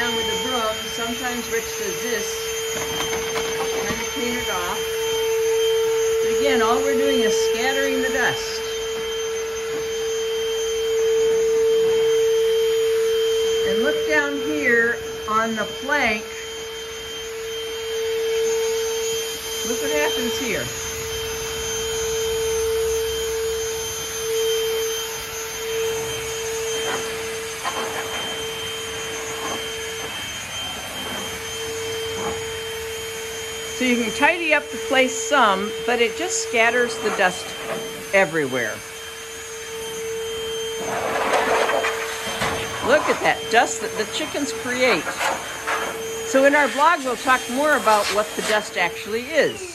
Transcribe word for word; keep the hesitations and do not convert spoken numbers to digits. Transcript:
down with a broom. Sometimes Rich does this, kind of clean it off. But again, all we're doing is scattering the dust. And look down here on the plank. Look what happens here. So you can tidy up the place some, but it just scatters the dust everywhere. Look at that dust that the chickens create. So in our blog, we'll talk more about what the dust actually is.